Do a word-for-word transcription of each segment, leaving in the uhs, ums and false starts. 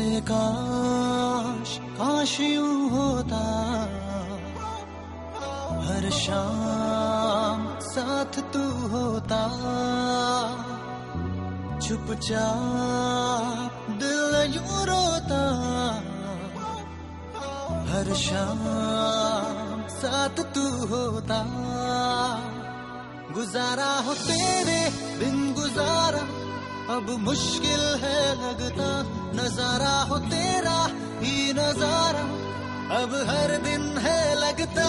काश काश यूं होता, हर शाम साथ तू होता, चुपचाप दिल यूं रोता, हर शाम साथ तू होता। गुजारा हो तेरे बिन गुजारा अब मुश्किल है लगता, नजारा हो तेरा ही नजारा अब हर दिन है लगता।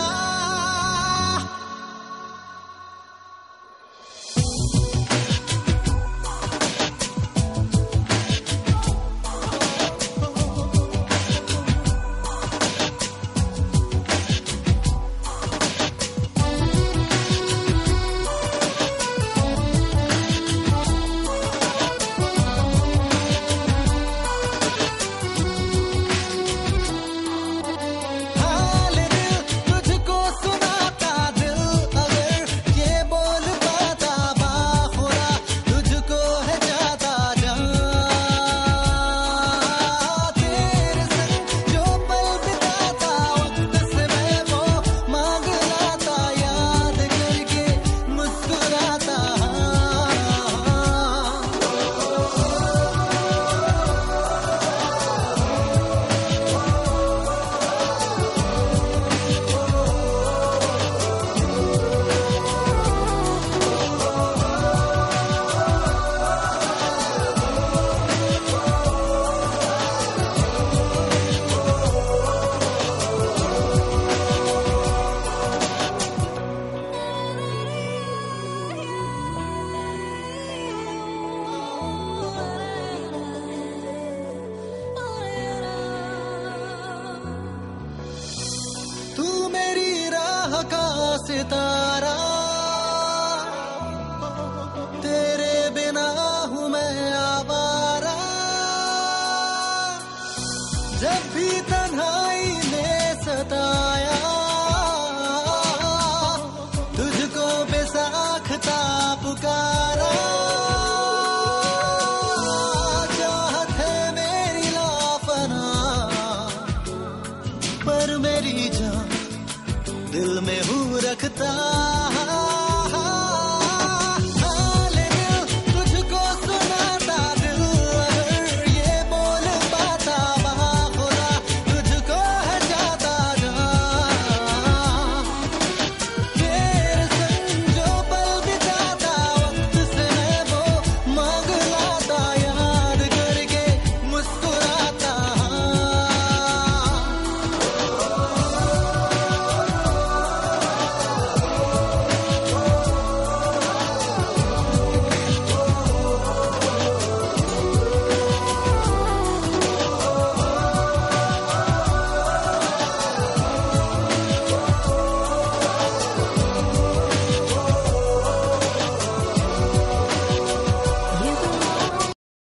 सितारा तेरे बिना हूँ मैं आवारा, जब भी तन्हाई ने सताया तुझको बेसाख्ता पुकारा। चाहत है मेरी लाफना पर मेरी जान दिल में हूँ रखता।